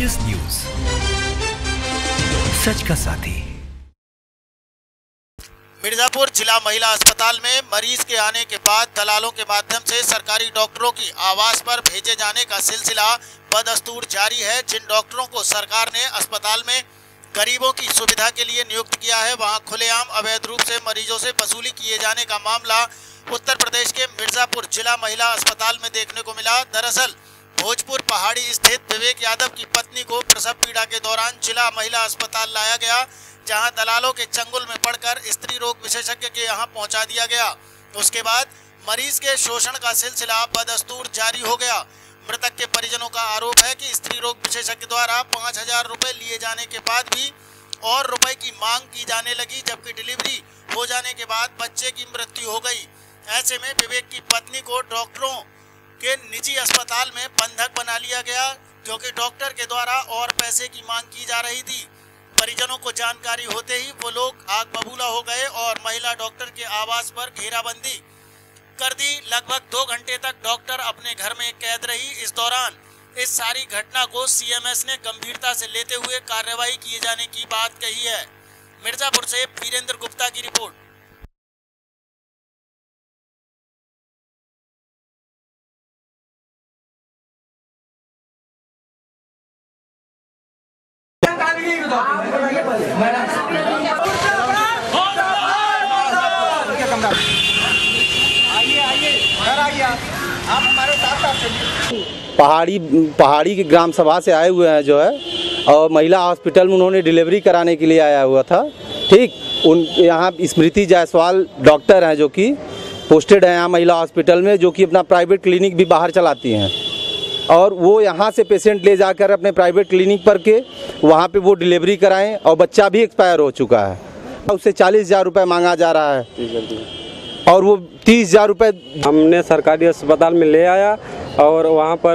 Press news, सच का साथी। मिर्जापुर जिला महिला अस्पताल में मरीज के आने के बाद दलालों के माध्यम से सरकारी डॉक्टरों की आवास पर भेजे जाने का सिलसिला बदस्तूर जारी है। जिन डॉक्टरों को सरकार ने अस्पताल में गरीबों की सुविधा के लिए नियुक्त किया है, वहां खुलेआम अवैध रूप से मरीजों से वसूली किए जाने का मामला उत्तर प्रदेश के मिर्जापुर जिला महिला अस्पताल में देखने को मिला। दरअसल भोजपुर पहाड़ी स्थित विवेक यादव की पत्नी को प्रसव पीड़ा के दौरान जिला महिला अस्पताल लाया गया, जहां दलालों के चंगुल में पड़कर स्त्री रोग विशेषज्ञ के यहां पहुंचा दिया गया। उसके बाद मरीज के शोषण का सिलसिला बदस्तूर जारी हो गया। मृतक के परिजनों का आरोप है कि स्त्री रोग विशेषज्ञ द्वारा 5,000 रुपए लिए जाने के बाद भी और रुपए की मांग की जाने लगी, जबकि डिलीवरी हो जाने के बाद बच्चे की मृत्यु हो गई। ऐसे में विवेक की पत्नी को डॉक्टरों के निजी अस्पताल में बंधक बना लिया गया, क्योंकि डॉक्टर के द्वारा और पैसे की मांग की जा रही थी। परिजनों को जानकारी होते ही वो लोग आग बबूला हो गए और महिला डॉक्टर के आवास पर घेराबंदी कर दी। लगभग 2 घंटे तक डॉक्टर अपने घर में कैद रही। इस दौरान इस सारी घटना को सीएमएस ने गंभीरता से लेते हुए कार्रवाई किए जाने की बात कही है। मिर्जापुर से वीरेंद्र गुप्ता की रिपोर्ट। आप हमारे साथ पहाड़ी की ग्राम सभा से आए हुए हैं जो है, और महिला हॉस्पिटल में उन्होंने डिलीवरी कराने के लिए आया हुआ था। ठीक, उन यहाँ स्मृति जायसवाल डॉक्टर हैं जो कि पोस्टेड हैं यहाँ महिला हॉस्पिटल में, जो कि अपना प्राइवेट क्लिनिक भी बाहर चलाती हैं, और वो यहाँ से पेशेंट ले जाकर अपने प्राइवेट क्लिनिक पर के वहाँ पे वो डिलीवरी कराएं, और बच्चा भी एक्सपायर हो चुका है। उससे 40,000 रुपये मांगा जा रहा है और वो 30,000 रुपये हमने सरकारी अस्पताल में ले आया, और वहाँ पर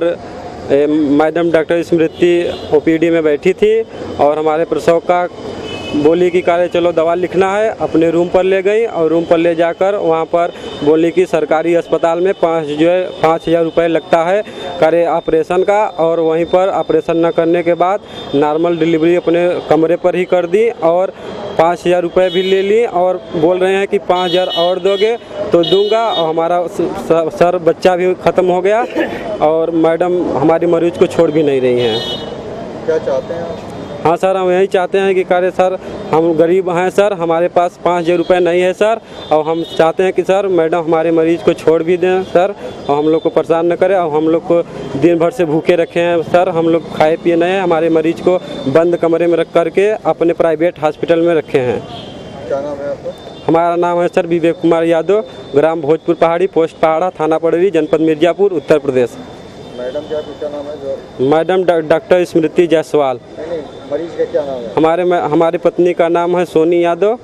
मैडम डॉक्टर स्मृति ओपीडी में बैठी थी, और हमारे प्रसव का बोली कि कार्य चलो दवा लिखना है, अपने रूम पर ले गई, और रूम पर ले जाकर वहाँ पर बोली कि सरकारी अस्पताल में 5,000 रुपये लगता है कार्य ऑपरेशन का, और वहीं पर ऑपरेशन न करने के बाद नॉर्मल डिलीवरी अपने कमरे पर ही कर दी, और 5,000 रुपये भी ले ली, और बोल रहे हैं कि 5,000 और दोगे तो दूंगा। और हमारा सर बच्चा भी ख़त्म हो गया, और मैडम हमारी मरीज को छोड़ भी नहीं रही हैं। क्या चाहते हैं आप? हाँ सर, हम यही चाहते हैं कि कार्य सर, हम गरीब हैं सर, हमारे पास 5,000 रुपये नहीं है सर, और हम चाहते हैं कि सर मैडम हमारे मरीज को छोड़ भी दें सर, और हम लोग को परेशान न करें, और हम लोग को दिन भर से भूखे रखे हैं सर, हम लोग खाए पिए नहीं हैं, हमारे मरीज को बंद कमरे में रख करके अपने प्राइवेट हॉस्पिटल में रखे हैं। क्या नाम है आपका? हमारा नाम है सर विवेक कुमार यादव, ग्राम भोजपुर पहाड़ी, पोस्ट पहाड़ा, थाना पड़री, जनपद मिर्जापुर, उत्तर प्रदेश। मैडम क्या नाम है जो? Madam doctor Smriti Jaiswal. नहीं, मरीज का क्या नाम है? हमारी पत्नी का नाम है सोनी यादव,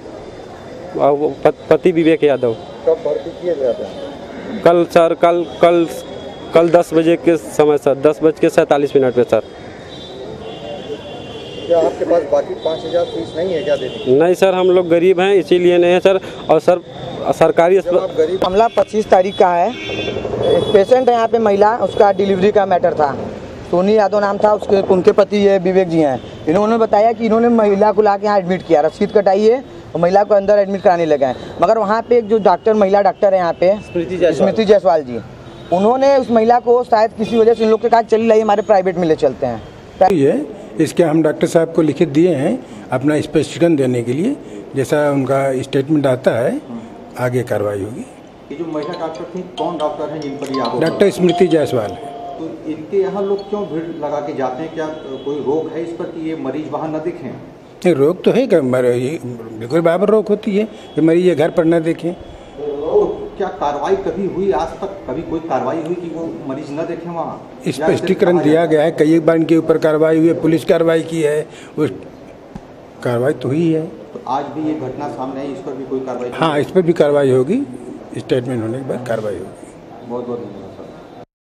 और पति विवेक यादव। कब भर्ती किए जाते हैं? कल सर, कल 10 बजे के समय सर, 10:47 पे सर। क्या आपके पास बाकी 5,000 फीस नहीं है क्या देने? नहीं सर, हम लोग गरीब हैं इसीलिए नहीं है सर, और सर सरकारी मामला 25 तारीख का है। एक पेशेंट है यहाँ पे महिला, उसका डिलीवरी का मैटर था। सोनी यादव नाम था, उनके पति ये विवेक जी हैं। इन्होंने बताया कि इन्होंने महिला को ला के यहाँ एडमिट किया, रसीद कटाई है और महिला को अंदर एडमिट कराने लगे हैं। मगर वहाँ पे एक जो महिला डॉक्टर है यहाँ पे स्मृति जायसवाल जी, उन्होंने उस महिला को शायद किसी वजह से इन लोग के कहा चली लाइए हमारे प्राइवेट में ले चलते हैं। इसके हम डॉक्टर साहब को लिखित दिए हैं अपना स्पष्टीकरण देने के लिए, जैसा उनका स्टेटमेंट आता है आगे कार्रवाई होगी। ये जो महिला डॉक्टर थी, कौन डॉक्टर हैं जिन पर ये डॉक्टर स्मृति जायसवाल है। तो इनके यहाँ लोग क्यों भीड़ लगा के जाते हैं? क्या कोई रोग है इस पर कि ये मरीज वहाँ न दिखें? नहीं, रोग तो है, बिल्कुल बराबर रोग होती है कि मरीज ये घर पर न देखें। तो क्या कार्रवाई कभी हुई आज तक? कभी कोई कार्रवाई हुई कि वो मरीज न देखें वहाँ? स्पष्टीकरण दिया गया है, कई बार इनके ऊपर कार्रवाई हुई है, पुलिस कार्रवाई की है, उस कार्रवाई तो हुई है। तो आज भी ये घटना सामने आई, इस पर भी कोई कार्रवाई? हाँ, इस पर भी कार्रवाई होगी, स्टेटमेंट होने के बाद कार्रवाई होगी। बहुत बहुत धन्यवाद।